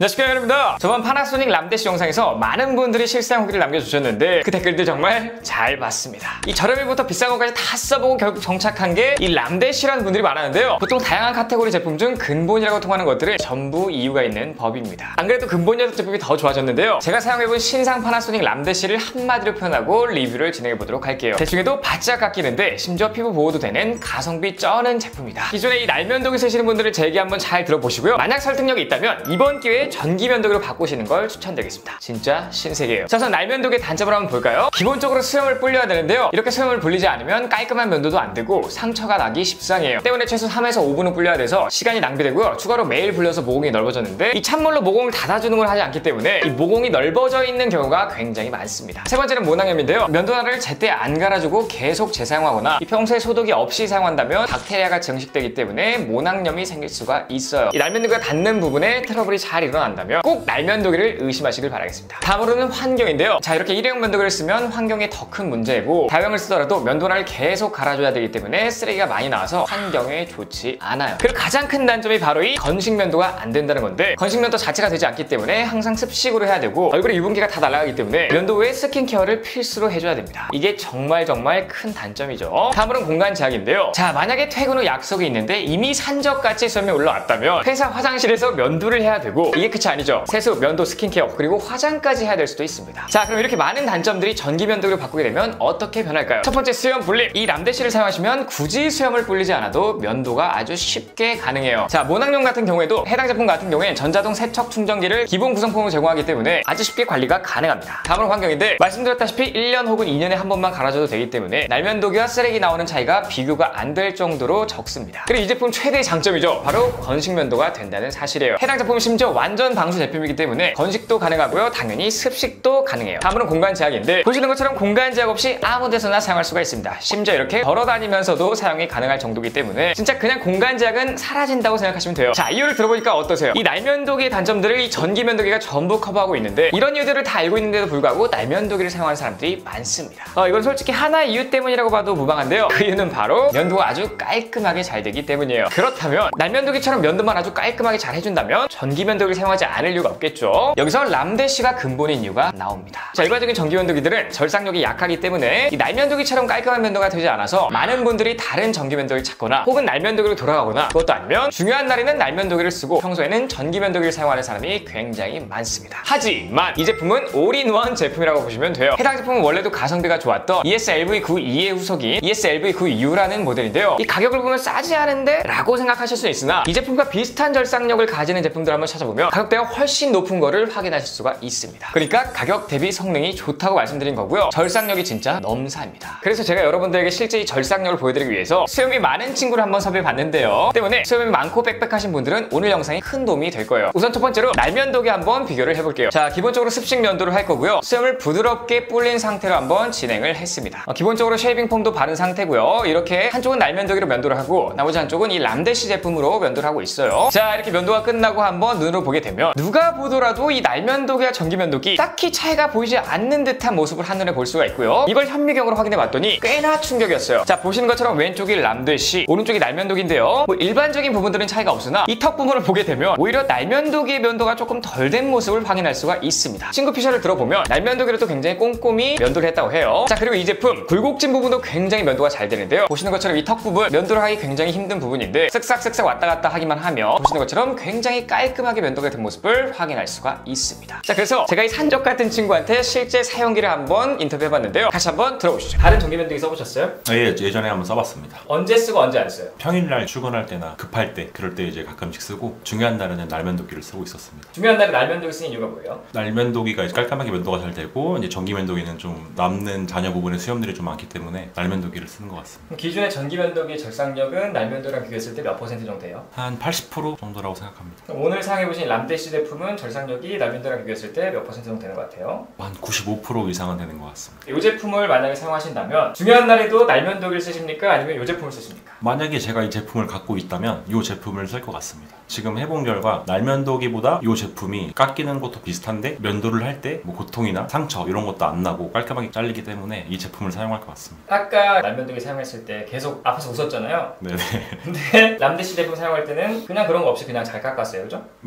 안녕하십니까 여러분들. 저번 파나소닉 람대시 영상에서 많은 분들이 실사용 후기를 남겨주셨는데 그 댓글들 정말 잘 봤습니다. 이 저렴이부터 비싼 것까지 다 써보고 결국 정착한 게 이 람대시라는 분들이 많았는데요. 보통 다양한 카테고리 제품 중 근본이라고 통하는 것들은 전부 이유가 있는 법입니다. 안 그래도 근본 녀석 제품이 더 좋아졌는데요. 제가 사용해본 신상 파나소닉 람대시를 한마디로 표현하고 리뷰를 진행해보도록 할게요. 대충해도 바짝 깎이는데 심지어 피부 보호도 되는 가성비 쩌는 제품이다. 기존에 이 날면도기 쓰시는 분들은 제 얘기 한번 잘 들어보시고요. 만약 설득력이 있다면 이번 기회에 전기 면도기로 바꾸시는 걸 추천드리겠습니다. 진짜 신세계예요. 자, 우선 날면도기의 단점을 한번 볼까요? 기본적으로 수염을 불려야 되는데요. 이렇게 수염을 불리지 않으면 깔끔한 면도도 안 되고 상처가 나기 십상이에요. 때문에 최소 3에서 5분은 불려야 돼서 시간이 낭비되고요. 추가로 매일 불려서 모공이 넓어졌는데 이 찬물로 모공을 닫아주는 걸 하지 않기 때문에 이 모공이 넓어져 있는 경우가 굉장히 많습니다. 세 번째는 모낭염인데요. 면도날을 제때 안 갈아주고 계속 재사용하거나 이 평소에 소독이 없이 사용한다면 박테리아가 증식되기 때문에 모낭염이 생길 수가 있어요. 이 날면도기가 닿는 부분에 트러블이 잘 일어난다면 꼭 날면도기를 의심하시길 바라겠습니다. 다음으로는 환경인데요. 자, 이렇게 일회용 면도기를 쓰면 환경에 더 큰 문제이고 다용을 쓰더라도 면도날을 계속 갈아줘야 되기 때문에 쓰레기가 많이 나와서 환경에 좋지 않아요. 그리고 가장 큰 단점이 바로 이 건식 면도가 안 된다는 건데 건식 면도 자체가 되지 않기 때문에 항상 습식으로 해야 되고 얼굴에 유분기가 다 날아가기 때문에 면도 후에 스킨케어를 필수로 해줘야 됩니다. 이게 정말 큰 단점이죠. 다음으로는 공간 제약인데요. 자, 만약에 퇴근 후 약속이 있는데 이미 산적같이 수염이 올라왔다면 회사 화장실에서 면도를 해야 되고 이게 끝이 아니죠. 세수, 면도, 스킨케어 그리고 화장까지 해야 될 수도 있습니다. 자, 그럼 이렇게 많은 단점들이 전기 면도기로 바꾸게 되면 어떻게 변할까요? 첫 번째, 수염 불림. 이 람대시를 사용하시면 굳이 수염을 불리지 않아도 면도가 아주 쉽게 가능해요. 자, 모낭염 같은 경우에도 해당 제품 같은 경우엔 전자동 세척 충전기를 기본 구성품으로 제공하기 때문에 아주 쉽게 관리가 가능합니다. 다음으로 환경인데 말씀드렸다시피 1년 혹은 2년에 한 번만 갈아줘도 되기 때문에 날면도기와 쓰레기 나오는 차이가 비교가 안 될 정도로 적습니다. 그리고 이 제품 최대의 장점이죠. 바로 건식 면도가 된다는 사실이에요. 해당 제품은 심지어 완전 방수 제품이기 때문에 건식도 가능하고요. 당연히 습식도 가능해요. 다음으로는 공간 제약인데 보시는 것처럼 공간 제약 없이 아무 데서나 사용할 수가 있습니다. 심지어 이렇게 걸어다니면서도 사용이 가능할 정도이기 때문에 진짜 그냥 공간 제약은 사라진다고 생각하시면 돼요. 자, 이유를 들어보니까 어떠세요? 이 날면도기의 단점들을 이 전기 면도기가 전부 커버하고 있는데 이런 이유들을 다 알고 있는데도 불구하고 날면도기를 사용하는 사람들이 많습니다. 이건 솔직히 하나의 이유 때문이라고 봐도 무방한데요. 그 이유는 바로 면도가 아주 깔끔하게 잘 되기 때문이에요. 그렇다면 날면도기처럼 면도만 아주 깔끔하게 잘 해준다면 전기 면도기를 사용하지 않을 이유가 없겠죠. 여기서 람대시가 근본인 이유가 나옵니다. 자, 일반적인 전기 면도기들은 절삭력이 약하기 때문에 이 날면도기처럼 깔끔한 면도가 되지 않아서 많은 분들이 다른 전기 면도기를 찾거나 혹은 날면도기로 돌아가거나 그것도 아니면 중요한 날에는 날면도기를 쓰고 평소에는 전기 면도기를 사용하는 사람이 굉장히 많습니다. 하지만 이 제품은 올인원 제품이라고 보시면 돼요. 해당 제품은 원래도 가성비가 좋았던 ES-LV92E의 후속인 ES-LV92U라는 모델인데요. 이 가격을 보면 싸지 않은데? 라고 생각하실 수 있으나 이 제품과 비슷한 절삭력을 가지는 제품들 한번 찾아보면 가격대가 훨씬 높은 거를 확인하실 수가 있습니다. 그러니까 가격 대비 성능이 좋다고 말씀드린 거고요. 절삭력이 진짜 넘사입니다. 그래서 제가 여러분들에게 실제 이 절삭력을 보여드리기 위해서 수염이 많은 친구를 한번 섭외해 봤는데요. 때문에 수염이 많고 빽빽하신 분들은 오늘 영상이 큰 도움이 될 거예요. 우선 첫 번째로 날면도기 한번 비교를 해볼게요. 자, 기본적으로 습식 면도를 할 거고요. 수염을 부드럽게 불린 상태로 한번 진행을 했습니다. 기본적으로 쉐이빙 폼도 바른 상태고요. 이렇게 한쪽은 날면도기로 면도를 하고 나머지 한쪽은 이 람대시 제품으로 면도를 하고 있어요. 자, 이렇게 면도가 끝나고 한번 눈으로 보게 되면 누가 보더라도 이 날면도기와 전기 면도기 딱히 차이가 보이지 않는 듯한 모습을 한눈에 볼 수가 있고요. 이걸 현미경으로 확인해 봤더니 꽤나 충격이었어요. 자, 보시는 것처럼 왼쪽이 람대시, 오른쪽이 날면도기인데요. 일반적인 부분들은 차이가 없으나 이 턱 부분을 보게 되면 오히려 날면도기의 면도가 조금 덜 된 모습을 확인할 수가 있습니다. 친구 피셜을 들어보면 날면도기로도 굉장히 꼼꼼히 면도를 했다고 해요. 자, 그리고 이 제품 굴곡진 부분도 굉장히 면도가 잘 되는데요. 보시는 것처럼 이 턱 부분 면도를 하기 굉장히 힘든 부분인데 쓱싹쓱싹 왔다 갔다 하기만 하면 보시는 것처럼 굉장히 깔끔하게 면도가 된 모습을 확인할 수가 있습니다. 자, 그래서 제가 이 산적 같은 친구한테 실제 사용기를 한번 인터뷰해봤는데요. 다시 한번 들어보시죠. 다른 전기 면도기 써보셨어요? 예, 예전에 한번 써봤습니다. 언제 쓰고 언제 안 써요? 평일날 출근할 때나 급할 때 그럴 때 이제 가끔씩 쓰고 중요한 날에는 날면도기를 쓰고 있었습니다. 중요한 날에 날면도기 쓰는 이유가 뭐예요? 날면도기가 이제 깔끔하게 면도가 잘 되고 이제 전기 면도기는 좀 남는 잔여 부분에 수염들이 좀 많기 때문에 날면도기를 쓰는 것 같습니다. 그럼 기존의 전기 면도기의 절삭력은 날면도기랑 비교했을 때 몇 퍼센트 정도 돼요? 한 80% 정도라고 생각합니다. 그럼 오늘 사용해보신 람대시 제품은 절삭력이 날면도기랑 비교했을 때 몇 퍼센트 정도 되는 것 같아요? 한 95% 이상은 되는 것 같습니다. 이 제품을 만약에 사용하신다면 중요한 날에도 날면도기를 쓰십니까? 아니면 이 제품을 쓰십니까? 만약에 제가 이 제품을 갖고 있다면 이 제품을 쓸 것 같습니다. 지금 해본 결과 날면도기보다 이 제품이 깎이는 것도 비슷한데 면도를 할 때 뭐 고통이나 상처 이런 것도 안 나고 깔끔하게 잘리기 때문에 이 제품을 사용할 것 같습니다. 아까 날면도기 사용했을 때 계속 앞에서 웃었잖아요. 네네. 근데 람대시 제품 사용할 때는 그냥 그런 거 없이 그냥 잘 깎았어요, 그죠? 네네. 저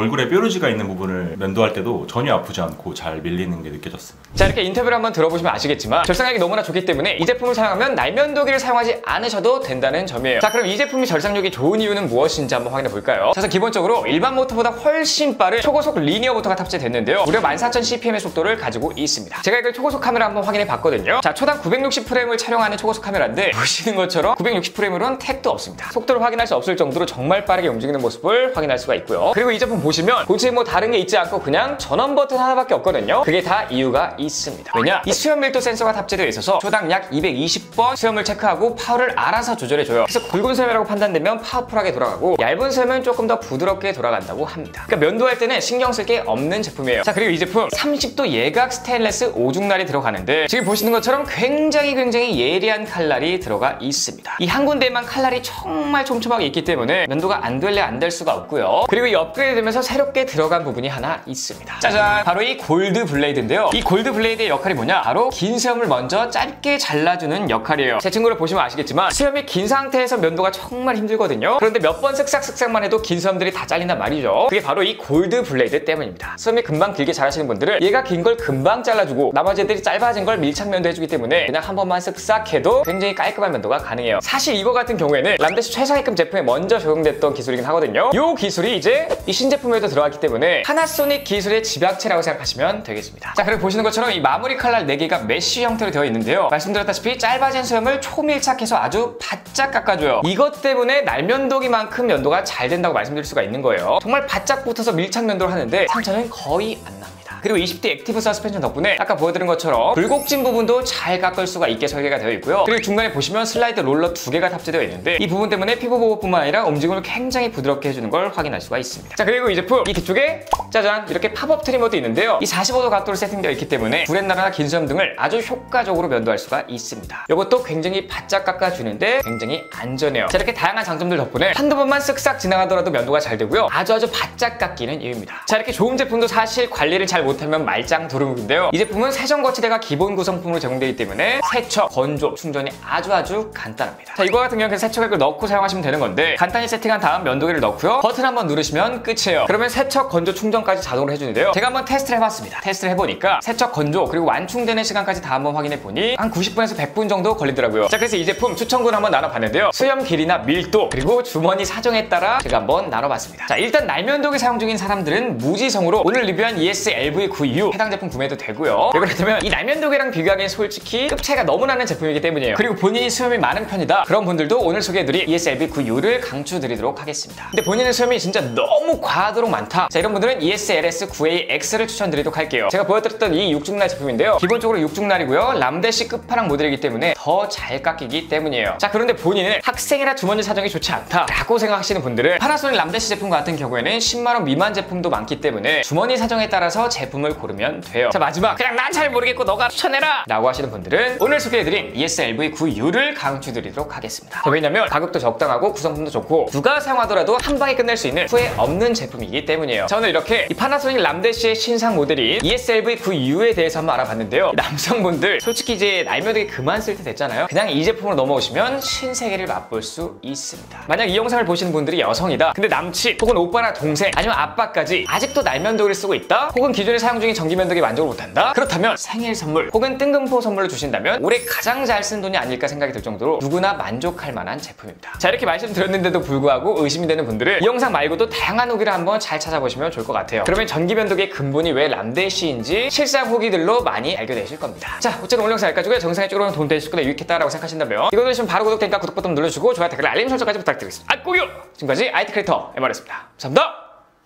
얼굴에 뾰루지가 있는 부분을 면도할 때도 전혀 아프지 않고 잘 밀리는 게 느껴졌습니다. 자, 이렇게 인터뷰를 한번 들어보시면 아시겠지만 절상력이 너무나 좋기 때문에 이 제품을 사용하면 날면도기를 사용하지 않으셔도 된다는 점이에요. 자, 그럼 이 제품이 절상력이 좋은 이유는 무엇인지 한번 확인해 볼까요? 자, 기본적으로 일반 모터보다 훨씬 빠른 초고속 리니어 모터가 탑재됐는데요. 무려 14,000cpm의 속도를 가지고 있습니다. 제가 이걸 초고속 카메라 한번 확인해 봤거든요. 자, 초당 960프레임을 촬영하는 초고속 카메라인데 보시는 것처럼 960프레임으로는 택도 없습니다. 속도를 확인할 수 없을 정도로 정말 빠르게 움직이는 모습을 확인할 수가 있고요. 그리고 이 제품 보시면 굳이 뭐 다른 게 있지 않고 그냥 전원 버튼 하나밖에 없거든요. 그게 다 이유가 있습니다. 왜냐? 이 수염 밀도 센서가 탑재되어 있어서 초당 약 220번 수염을 체크하고 파워를 알아서 조절해줘요. 그래서 굵은 수염이라고 판단되면 파워풀하게 돌아가고 얇은 수염은 조금 더 부드럽게 돌아간다고 합니다. 그러니까 면도할 때는 신경 쓸 게 없는 제품이에요. 자, 그리고 이 제품 30도 예각 스테인레스 오중날이 들어가는데 지금 보시는 것처럼 굉장히 예리한 칼날이 들어가 있습니다. 이 한 군데에만 칼날이 정말 촘촘하게 있기 때문에 면도가 안 될래 안 될 수가 없고요. 그리고 이 업그레이드 되면서 새롭게 들어간 부분이 하나 있습니다. 짜잔! 바로 이 골드 블레이드인데요. 이 골드 블레이드의 역할이 뭐냐? 바로 긴 수염을 먼저 짧게 잘라주는 역할이에요. 제 친구를 보시면 아시겠지만 수염이 긴 상태에서 면도가 정말 힘들거든요. 그런데 몇 번 쓱싹쓱싹만 해도 긴 수염들이 다 잘린단 말이죠. 그게 바로 이 골드 블레이드 때문입니다. 수염이 금방 길게 자라시는 분들은 얘가 긴 걸 금방 잘라주고 나머지 애들이 짧아진 걸 밀착 면도해주기 때문에 그냥 한 번만 쓱싹 해도 굉장히 깔끔한 면도가 가능해요. 사실 이거 같은 경우에는 람데시 최상위급 제품에 먼저 적용됐던 기술이긴 하거든요. 이 기술이 이제 이 신제품에도 들어갔기 때문에 파나소닉 기술의 집약체라고 생각하시면 되겠습니다. 자, 그리고 보시는 것처럼 이 마무리 칼날 4개가 메쉬 형태로 되어 있는데요. 말씀드렸다시피 짧아진 수염을 초밀착해서 아주 바짝 깎아줘요. 이것 때문에 날면도기만큼 면도가 잘 된다고 말씀드릴 수가 있는 거예요. 정말 바짝 붙어서 밀착 면도를 하는데 상처는 거의 안 납니다. 그리고 20D 액티브 서스펜션 덕분에 아까 보여드린 것처럼 굴곡진 부분도 잘 깎을 수가 있게 설계가 되어 있고요. 그리고 중간에 보시면 슬라이드 롤러 2개가 탑재되어 있는데 이 부분 때문에 피부 보호뿐만 아니라 움직임을 굉장히 부드럽게 해주는 걸 확인할 수가 있습니다. 자, 그리고 이 제품 이 뒤쪽에 짜잔 이렇게 팝업 트리머도 있는데요. 이 45도 각도로 세팅되어 있기 때문에 구렛나루나 긴 수염 등을 아주 효과적으로 면도할 수가 있습니다. 이것도 굉장히 바짝 깎아주는데 굉장히 안전해요. 자, 이렇게 다양한 장점들 덕분에 한두 번만 쓱싹 지나가더라도 면도가 잘 되고요. 아주 바짝 깎이는 이유입니다. 자, 이렇게 좋은 제품도 사실 관리를 잘 못하면 말짱 도루묵인데요. 이 제품은 세정 거치대가 기본 구성품으로 제공되기 때문에 세척, 건조, 충전이 아주 간단합니다. 자, 이거 같은 경우는 세척액을 넣고 사용하시면 되는 건데 간단히 세팅한 다음 면도기를 넣고요. 버튼 한번 누르시면 끝이에요. 그러면 세척, 건조, 충전까지 자동으로 해주는데요. 제가 한번 테스트를 해봤습니다. 테스트를 해보니까 세척, 건조, 그리고 완충되는 시간까지 다 한번 확인해보니 한 90분에서 100분 정도 걸리더라고요. 자, 그래서 이 제품 추천군 한번 나눠봤는데요. 수염 길이나 밀도, 그리고 주머니 사정에 따라 제가 한번 나눠봤습니다. 자, 일단 날면도기 사용 중인 사람들은 무지성으로 오늘 리뷰한 ES-LV92U 해당 제품 구매해도 되고요. 왜 그렇다면 이 날면도기랑 비교하기엔 솔직히 급 차이가 너무 나는 제품이기 때문이에요. 그리고 본인이 수염이 많은 편이다 그런 분들도 오늘 소개해드릴 ES-LV92U를 강추드리도록 하겠습니다. 근데 본인의 수염이 진짜 너무 과하도록 많다, 자, 이런 분들은 ES-LS9AX를 추천드리도록 할게요. 제가 보여드렸던 이 육중날 제품인데요. 기본적으로 육중날이고요. 람데시 끝판왕 모델이기 때문에 더 잘 깎이기 때문이에요. 자, 그런데 본인은 학생이라 주머니 사정이 좋지 않다 라고 생각하시는 분들은 파나소닉 람데시 제품 같은 경우에는 10만원 미만 제품도 많기 때문에 주머니 사정에 따라서 제품을 고르면 돼요. 자, 마지막 그냥 난 잘 모르겠고 너가 추천해라 라고 하시는 분들은 오늘 소개해드린 ES-LV92U를 강추드리도록 하겠습니다. 왜냐면 가격도 적당하고 구성품도 좋고 누가 사용하더라도 한 방에 끝낼 수 있는 후회 없는 제품이기 때문이에요. 자, 오늘 이렇게 이 파나소닉 람데시의 신상 모델인 ES-LV92U에 대해서 한번 알아봤는데요. 남성분들 솔직히 이제 날면도기 그만 쓸 때 됐잖아요. 그냥 이 제품으로 넘어오시면 신세계를 맛볼 수 있습니다. 만약 이 영상을 보시는 분들이 여성이다, 근데 남친 혹은 오빠나 동생 아니면 아빠까지 아직도 날면도기를 쓰고 있다, 혹은 기존에 사용 중인 전기면도기 만족을 못한다, 그렇다면 생일 선물 혹은 뜬금포 선물로 주신다면 올해 가장 잘 쓴 돈이 아닐까 생각이 들 정도로 누구나 만족할 만한 제품입니다. 자, 이렇게 말씀드렸는데도 불구하고 의심이 되는 분들은 이 영상 말고도 다양한 후기를 한번 잘 찾아보시면 좋을 것 같아요. 그러면 전기면도기의 근본이 왜 람데시인지 실상 후기들로 많이 알게 되실 겁니다. 자, 어쨌든 오늘 영상 여기까지고요. 정상에 쪽으로는 도움 되실 거나 유익했다라고 생각하신다면 이거 들으시면 바로 구독되니까 구독 버튼 눌러주시고 좋아요, 댓글, 알림 설정까지 부탁드리겠습니다. 아, 꼭요! 지금까지 IT 크리에이터 MR였습니다. 감사합니다.